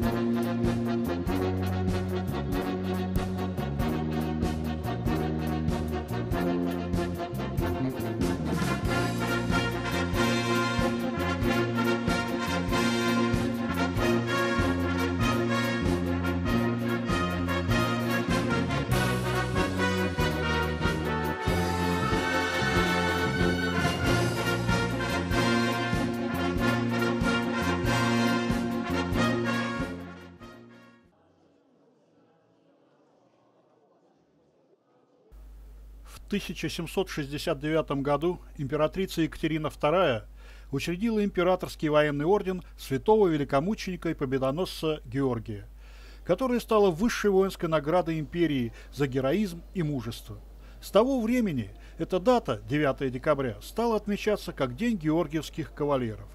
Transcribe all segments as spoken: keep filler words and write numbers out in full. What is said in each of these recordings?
В тысяча семьсот шестьдесят девятом году императрица Екатерина вторая учредила императорский военный орден святого великомученика и победоносца Георгия, которая стала высшей воинской наградой империи за героизм и мужество. С того времени эта дата, девятое декабря, стала отмечаться как День георгиевских кавалеров.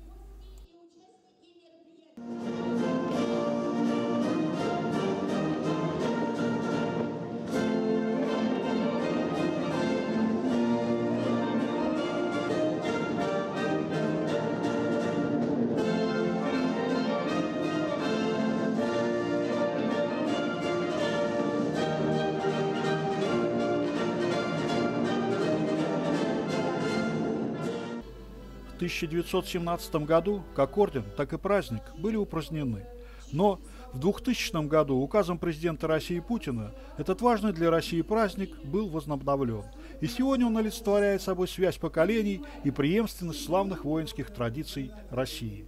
В тысяча девятьсот семнадцатом году как орден, так и праздник были упразднены. Но в двухтысячном году указом президента России Путина этот важный для России праздник был возобновлен. И сегодня он олицетворяет собой связь поколений и преемственность славных воинских традиций России.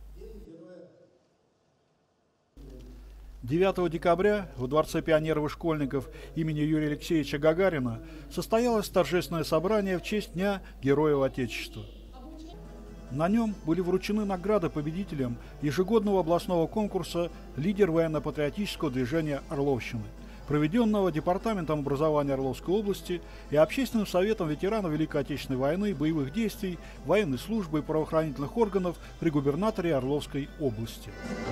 девятого декабря в Дворце пионеров и школьников имени Юрия Алексеевича Гагарина состоялось торжественное собрание в честь Дня Героев Отечества. На нем были вручены награды победителям ежегодного областного конкурса «Лидер военно-патриотического движения Орловщины», проведенного Департаментом образования Орловской области и Общественным советом ветеранов Великой Отечественной войны и боевых действий, военной службы и правоохранительных органов при губернаторе Орловской области.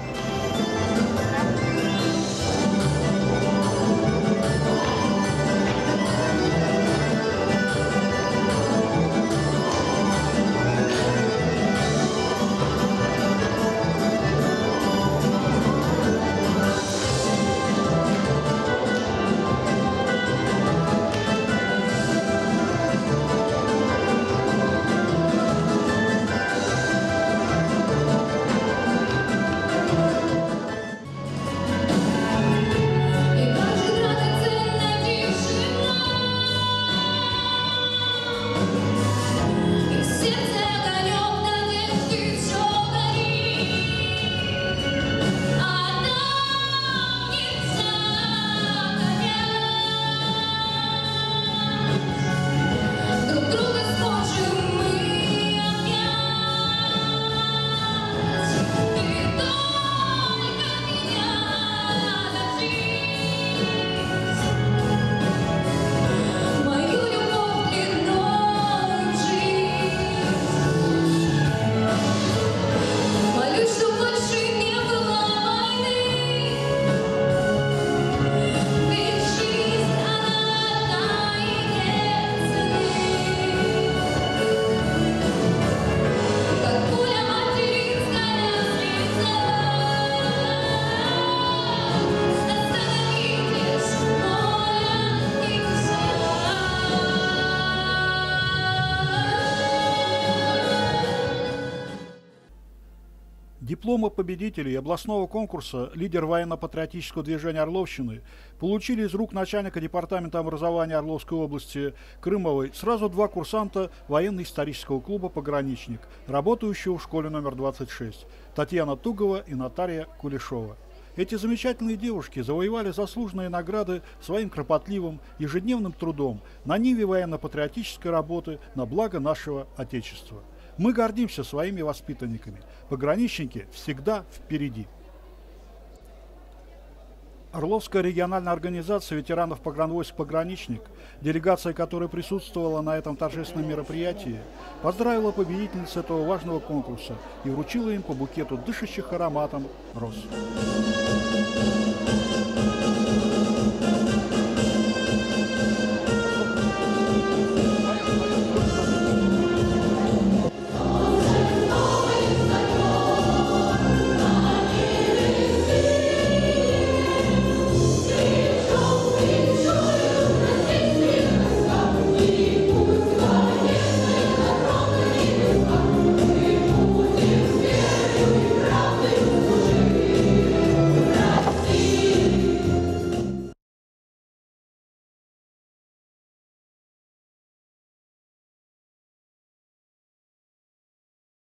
Дипломы победителей областного конкурса «Лидер военно-патриотического движения Орловщины» получили из рук начальника департамента образования Орловской области Крымовой сразу два курсанта военно-исторического клуба «Пограничник», работающего в школе номер двадцать шесть, Татьяна Тугова и Наталья Кулешова. Эти замечательные девушки завоевали заслуженные награды своим кропотливым ежедневным трудом на ниве военно-патриотической работы на благо нашего Отечества. Мы гордимся своими воспитанниками. Пограничники всегда впереди. Орловская региональная организация ветеранов погранвойск «Пограничник», делегация которой присутствовала на этом торжественном мероприятии, поздравила победительниц этого важного конкурса и вручила им по букету дышащих ароматом роз.